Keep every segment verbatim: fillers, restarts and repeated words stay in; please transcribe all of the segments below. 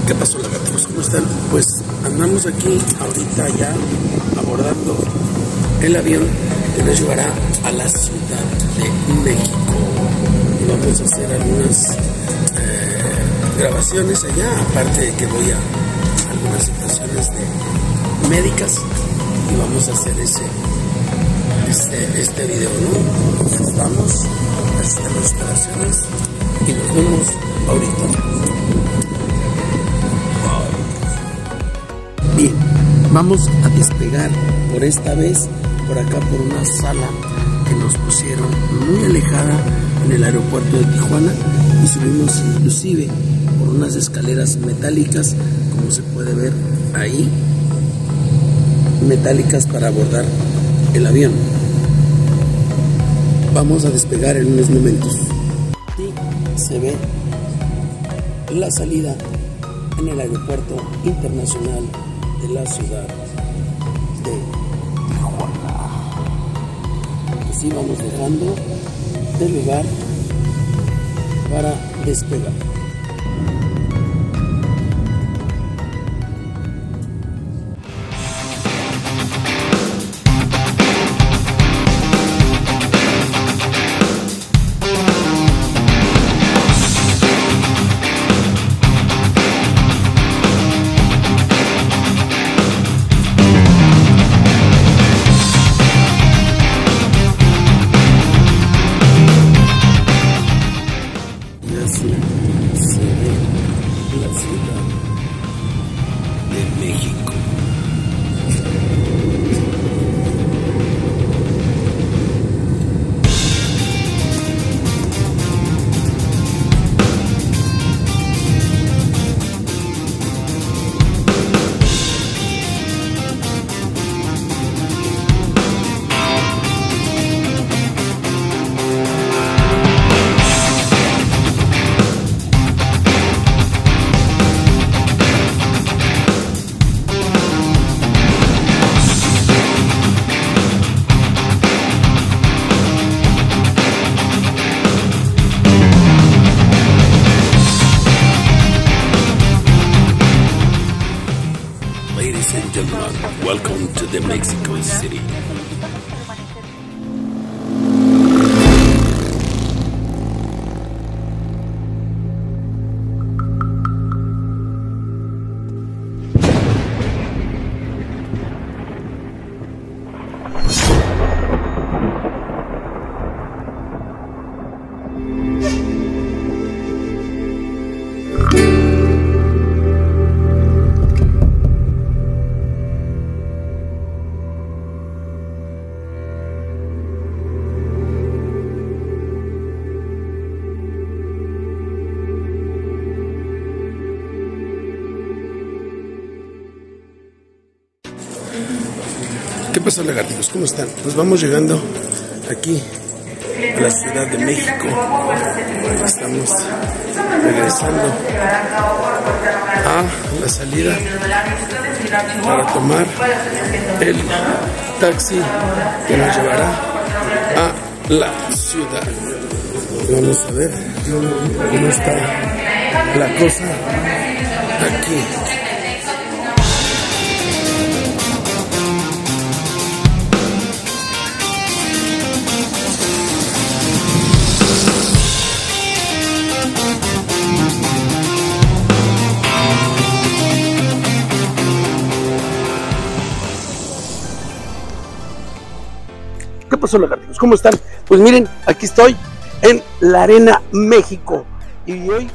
¿Qué pasó, lagartos? ¿Cómo están? Pues andamos aquí ahorita ya abordando el avión que nos llevará a la Ciudad de México. Y vamos a hacer algunas eh, grabaciones allá, aparte de que voy a algunas situaciones de médicas y vamos a hacer ese este, este video, ¿no? Entonces vamos a hacer las instalaciones y nos vemos ahorita. Bien, vamos a despegar por esta vez por acá por una sala que nos pusieron muy alejada en el aeropuerto de Tijuana y subimos inclusive por unas escaleras metálicas, como se puede ver ahí, metálicas para abordar el avión. Vamos a despegar en unos momentos. Y se ve la salida en el aeropuerto internacional de la ciudad de Tijuana. Así vamos dejando el lugar para despegar. Welcome to the Mexico City. ¿Qué pasó, lagartijos? ¿Cómo están? Pues vamos llegando aquí a la Ciudad de México. Estamos regresando a la salida para tomar el taxi que nos llevará a la ciudad. Vamos a ver cómo está la cosa aquí. ¿Qué pasó, lagartijos? ¿Cómo están? Pues miren, aquí estoy en la Arena México y hoy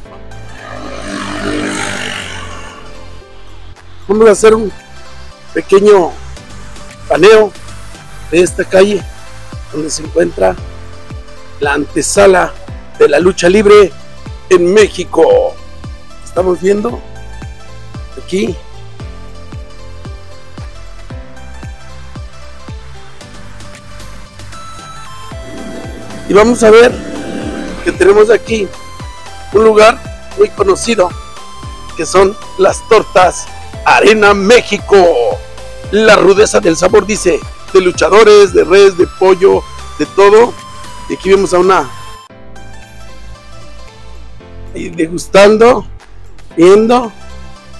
vamos a hacer un pequeño paneo de esta calle donde se encuentra la antesala de la lucha libre en México. Estamos viendo aquí y vamos a ver que tenemos aquí un lugar muy conocido que son las tortas Arena México. La rudeza del sabor, dice, de luchadores, de res, de pollo, de todo. Y aquí vemos a una y degustando, viendo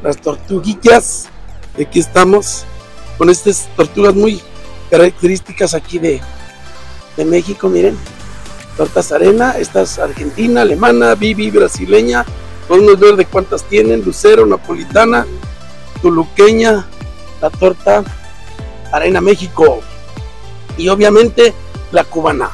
las tortuguillas. Aquí estamos con estas tortugas muy características aquí de, de México, miren. Tortas Arena, esta es argentina, alemana, Bibi brasileña. Podemos ver de cuántas tienen: lucero, napolitana, toluqueña, la torta Arena México y obviamente la cubana.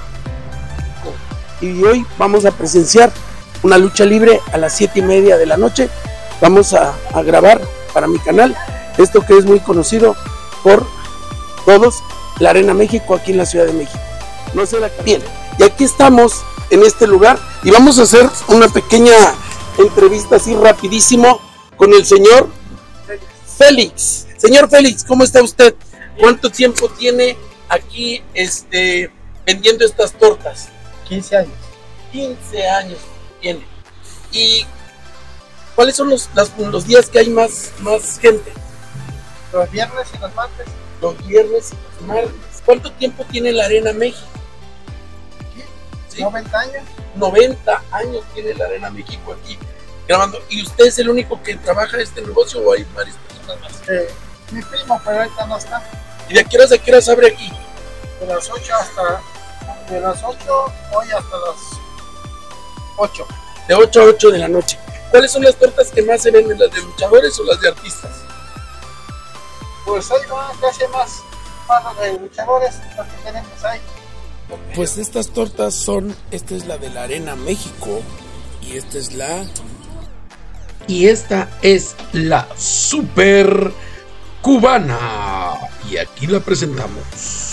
Y hoy vamos a presenciar una lucha libre a las siete y media de la noche. Vamos a, a grabar para mi canal esto que es muy conocido por todos, la Arena México, aquí en la Ciudad de México. No se la bien. Y aquí estamos en este lugar y vamos a hacer una pequeña entrevista así rapidísimo con el señor Félix. Señor Félix, ¿cómo está usted? ¿Cuánto tiempo tiene aquí este, vendiendo estas tortas? quince años. quince años tiene. ¿Y cuáles son los, las, los días que hay más, más gente? Los viernes y los martes. Los viernes y los martes. ¿Cuánto tiempo tiene la Arena México? ¿Sí? noventa años. noventa años tiene la Arena México aquí grabando. ¿Y usted es el único que trabaja este negocio o hay varias personas más? Eh, mi primo, pero ahorita no está. ¿Y de qué horas a qué horas abre aquí? De las ocho hasta... De las ocho, hoy hasta las ocho. De ocho a ocho de la noche. ¿Cuáles son las tortas que más se venden? ¿Las de luchadores o las de artistas? Pues ahí va, casi más, más de luchadores, lo que tenemos ahí. Pues estas tortas son, esta es la de la Arena México y esta es la... Y esta es la Super Cubana y aquí la presentamos.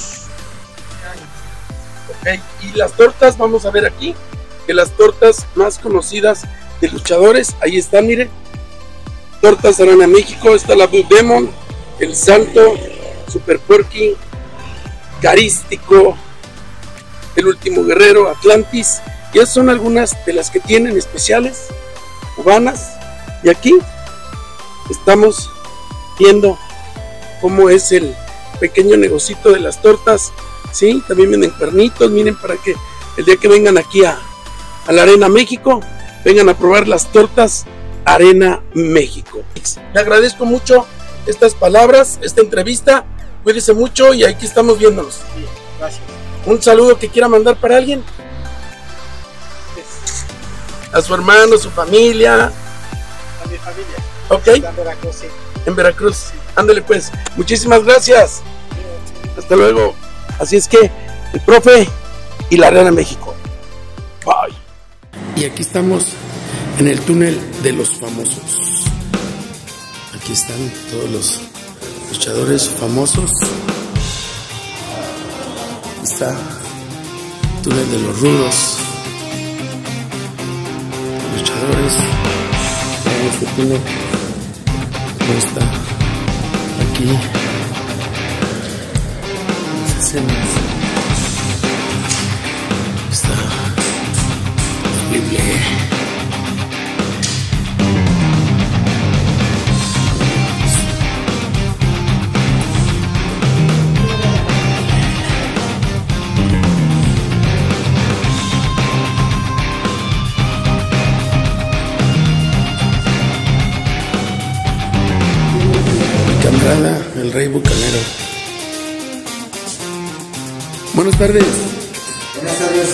Ok, y las tortas, vamos a ver aquí, que las tortas más conocidas de luchadores, ahí están, miren. Tortas Arena México, está la Blue Demon, el Santo, Super Porky, Carístico, el Último Guerrero, Atlantis, y esas son algunas de las que tienen especiales, cubanas, y aquí estamos viendo cómo es el pequeño negocito de las tortas, sí, también venden cuernitos, miren, para que el día que vengan aquí a, a la Arena México, vengan a probar las tortas Arena México. Le agradezco mucho estas palabras, esta entrevista, cuídese mucho y aquí estamos viéndonos. Sí, gracias. Un saludo que quiera mandar para alguien. A su hermano, su familia. A mi familia. Ok. En Veracruz, sí. En Veracruz. Sí. Ándale pues. Muchísimas gracias. Hasta luego. Así es que el profe y la Arena México. Bye. Y aquí estamos en el túnel de los famosos. Aquí están todos los luchadores famosos. Está el túnel de los rudos, los luchadores. Vean este túnel cómo está aquí, las escenas. Está horrible. Camarada, el Rey Bucanero. Buenas tardes. Buenas tardes.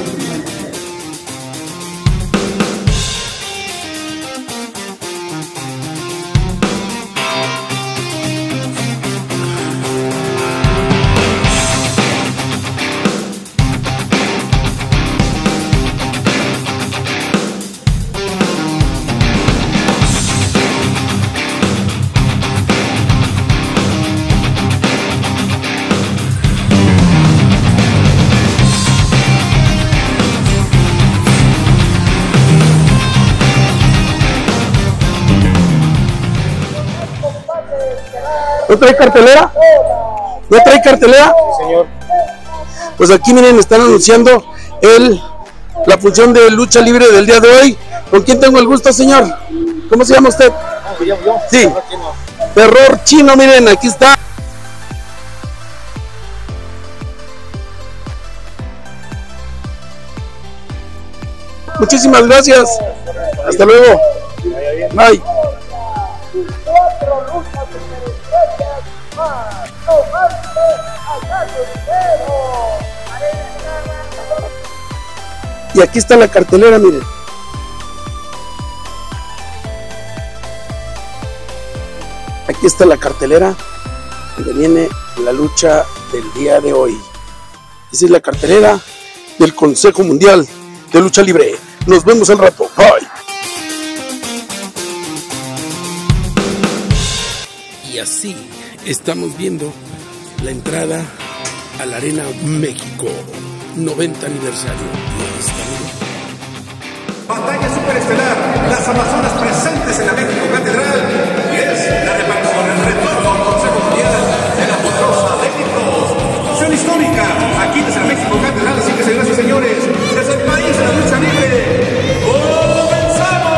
¿No trae cartelera? ¿No trae cartelera? Sí, señor. Pues aquí miren, están anunciando el, la función de lucha libre del día de hoy. ¿Con quién tengo el gusto, señor? ¿Cómo se llama usted? Ah, yo, yo. Sí. Terror Chino, miren, aquí está. Muchísimas gracias. Hasta luego. Bye. y cuatro luchas superestrellas más. No falte acá primero. Y aquí está la cartelera, miren. Aquí está la cartelera donde viene la lucha del día de hoy. Esa es la cartelera del Consejo Mundial de Lucha Libre. Nos vemos al rato. Bye. Y así estamos viendo la entrada a la Arena México, noventa aniversario. Batalla superestelar, las Amazonas presentes en la México Catedral, y es la repartición, el retorno al Consejo Mundial de la poderosa Lady Pro. Función histórica, aquí desde la México Catedral, así que señoras y señores, desde el país de la lucha libre, ¡comenzamos!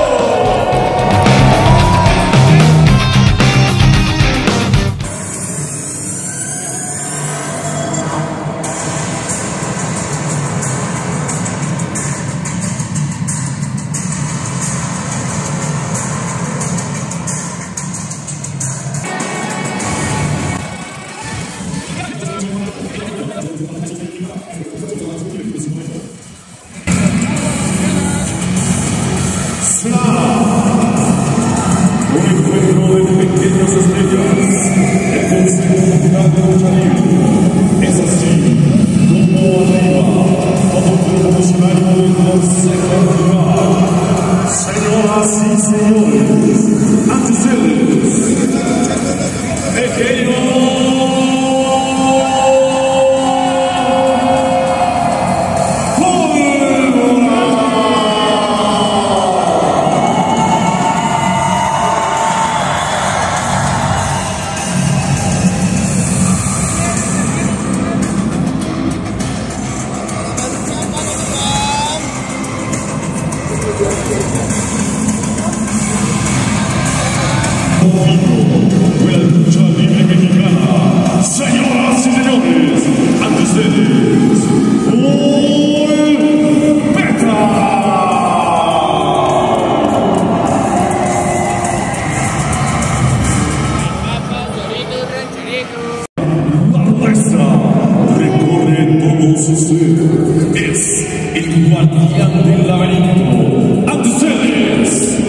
Es el guardián del laberinto. Ante ustedes,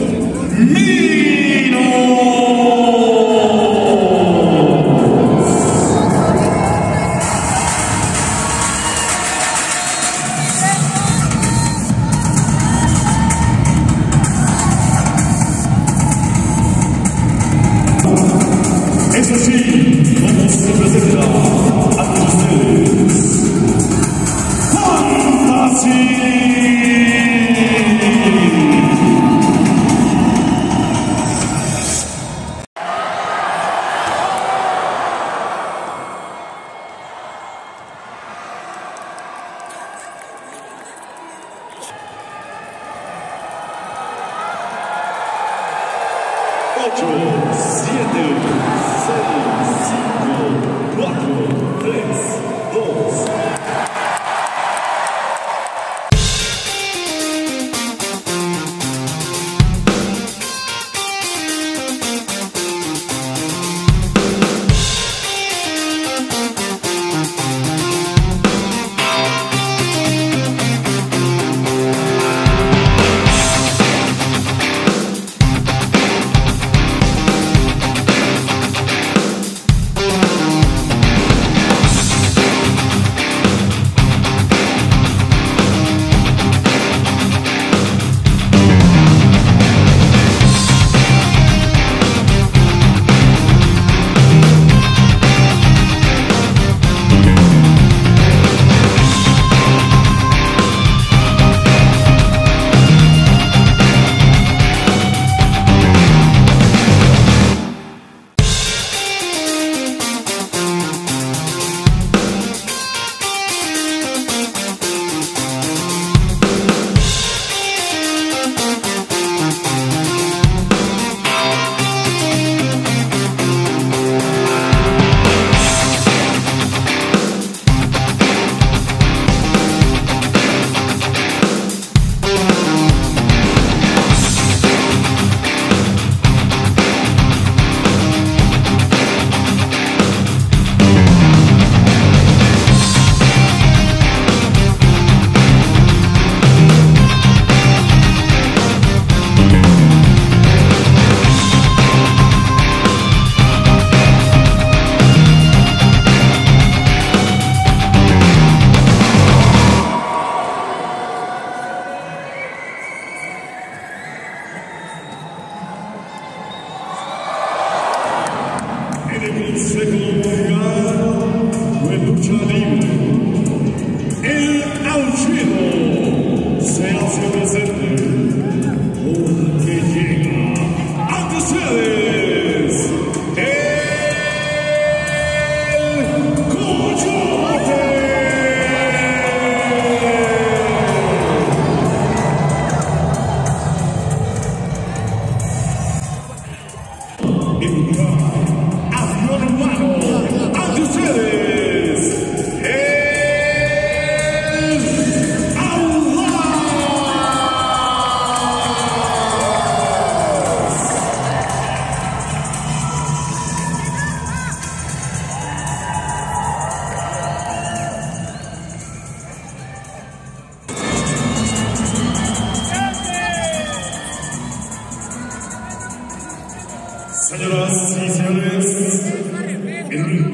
Mino. Es así como se presenta ante ustedes. ocho, siete, seis, cinco, cuatro, tres, dos.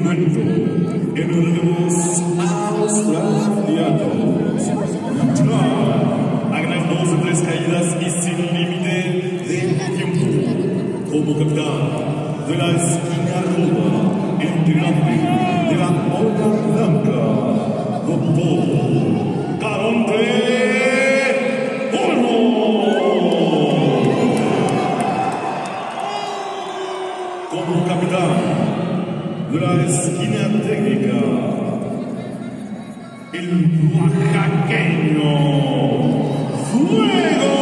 encuentro en relevos australianos. Luchará a ganar dos o tres caídas y sin límite de tiempo. Como capitán de la esquina roja, integrante de la ola blanca, doctor Caronte Olmo. Como capitán de la esquina técnica, el oaxaqueño Fuego.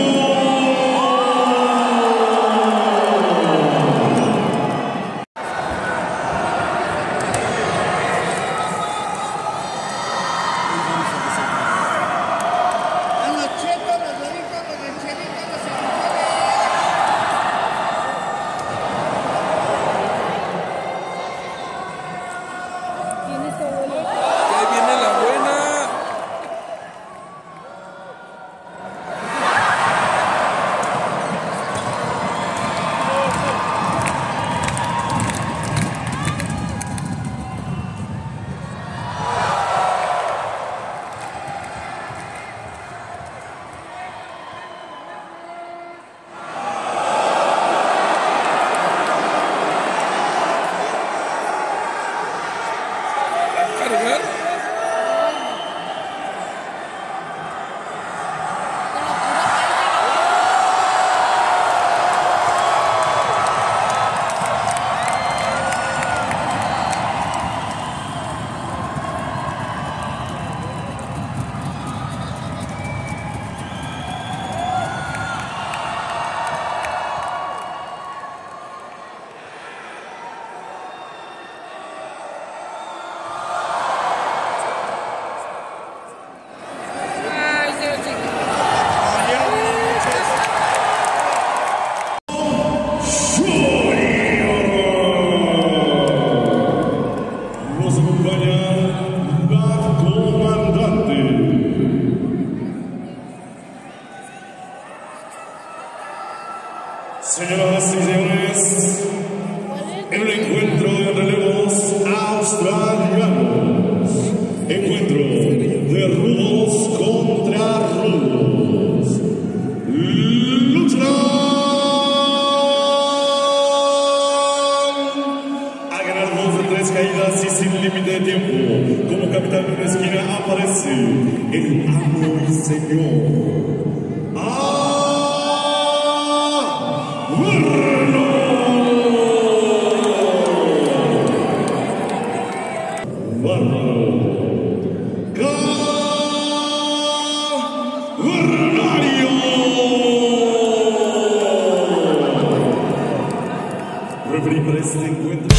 Señoras y señores, en un encuentro de relevos australianos, encuentro de rudos contra rudos, lucharán a ganar dos de tres caídas y sin límite de tiempo. Como capitán de una esquina aparece el amo y señor referí para este encuentro.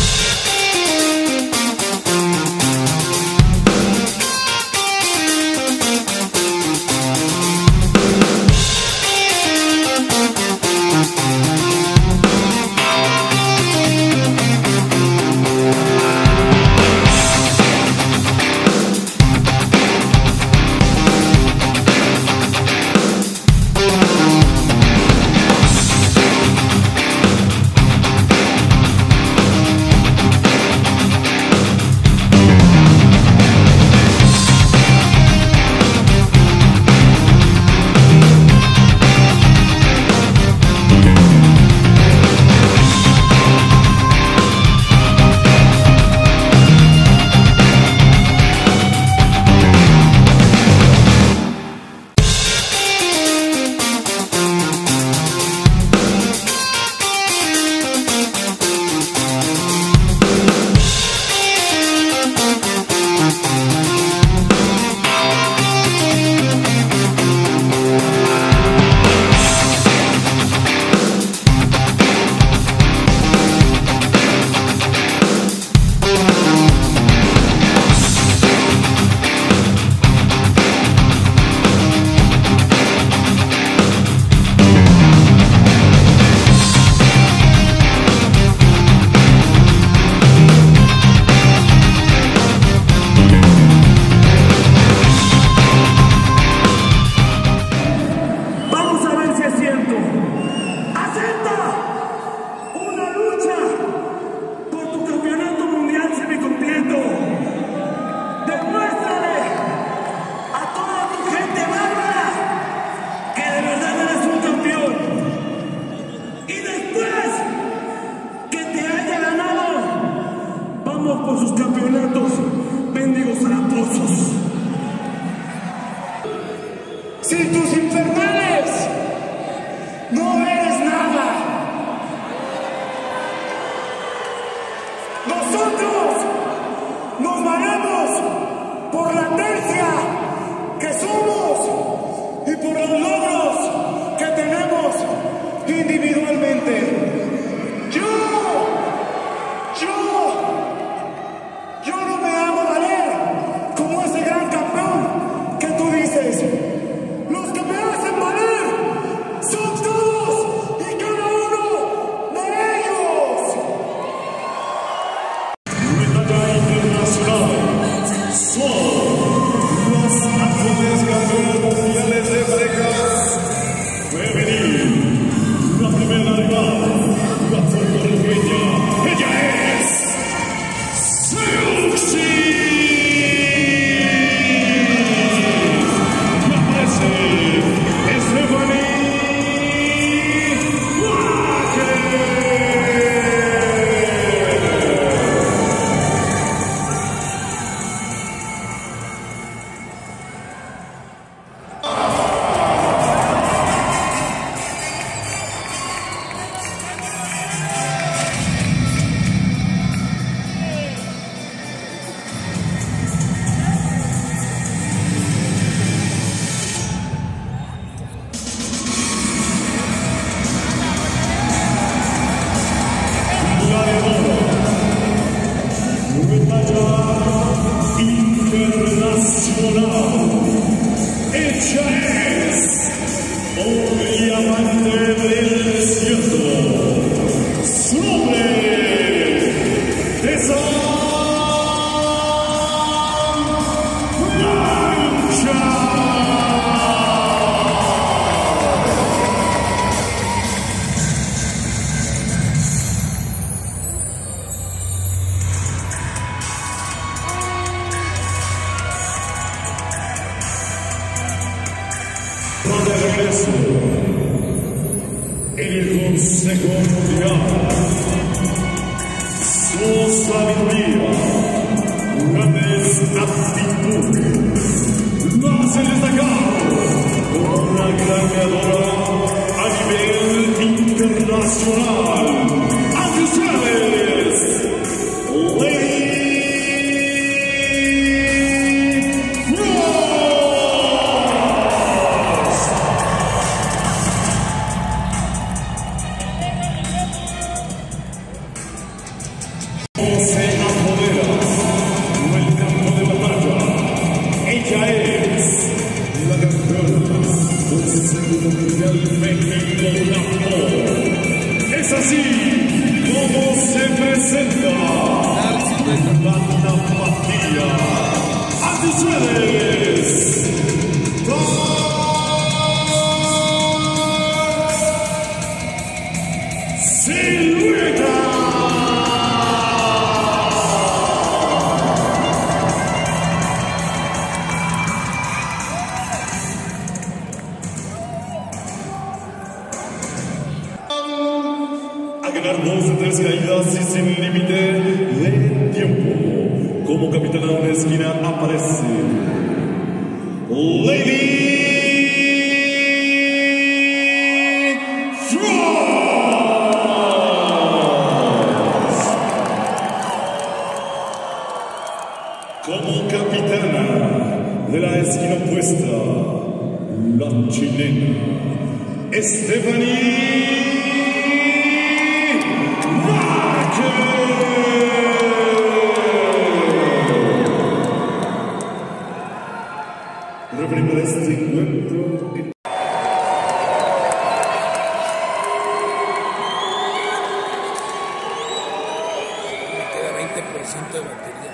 Va de regreso en el Consejo Mundial. Su sabiduría, grandez, actitud, lo hace destacado como una gran ganadora a nivel internacional. ¡Ante ustedes, Lady es así como se presenta la tapatía ante ustedes. Silueta. A ganar dos de tres caídas y sin límite de tiempo. Como capitana de esquina aparece Lady Frost. Como capitana de la esquina opuesta, la chilena Stephanie referente de este encuentro. Me queda veinte por ciento de batería.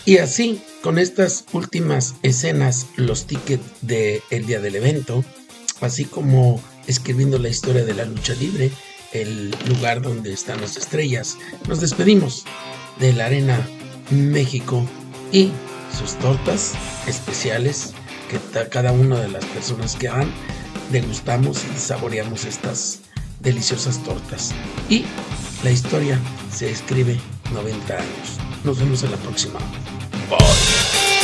Y así, con estas últimas escenas, los tickets del día del evento, así como escribiendo la historia de la lucha libre, el lugar donde están las estrellas, nos despedimos de la Arena México y sus tortas especiales que cada una de las personas que van degustamos y saboreamos estas deliciosas tortas. Y la historia se escribe noventa años. Nos vemos en la próxima. Bye.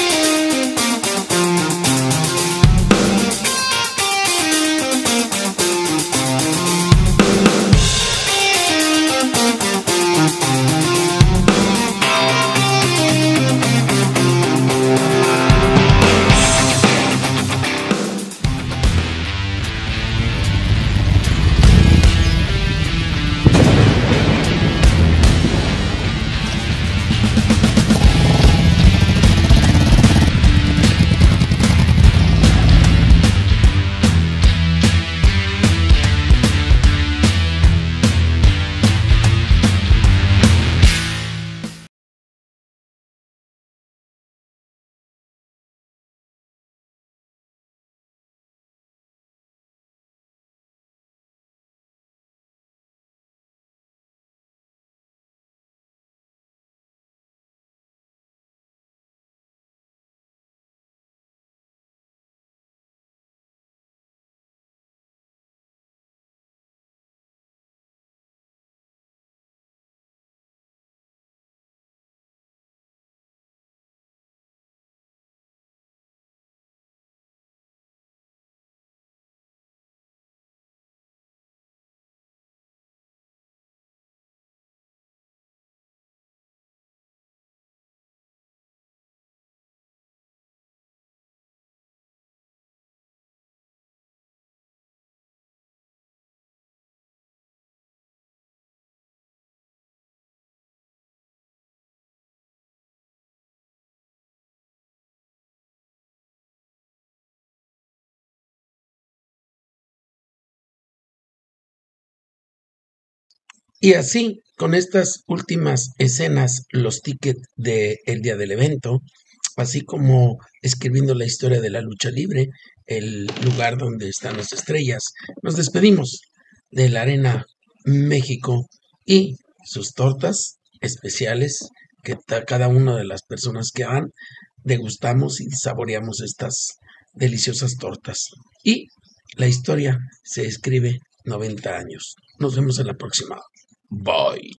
Y así, con estas últimas escenas, los tickets del día del evento, así como escribiendo la historia de la lucha libre, el lugar donde están las estrellas, nos despedimos de la Arena México y sus tortas especiales que cada una de las personas que van degustamos y saboreamos estas deliciosas tortas. Y la historia se escribe noventa años. Nos vemos en la próxima. Bye.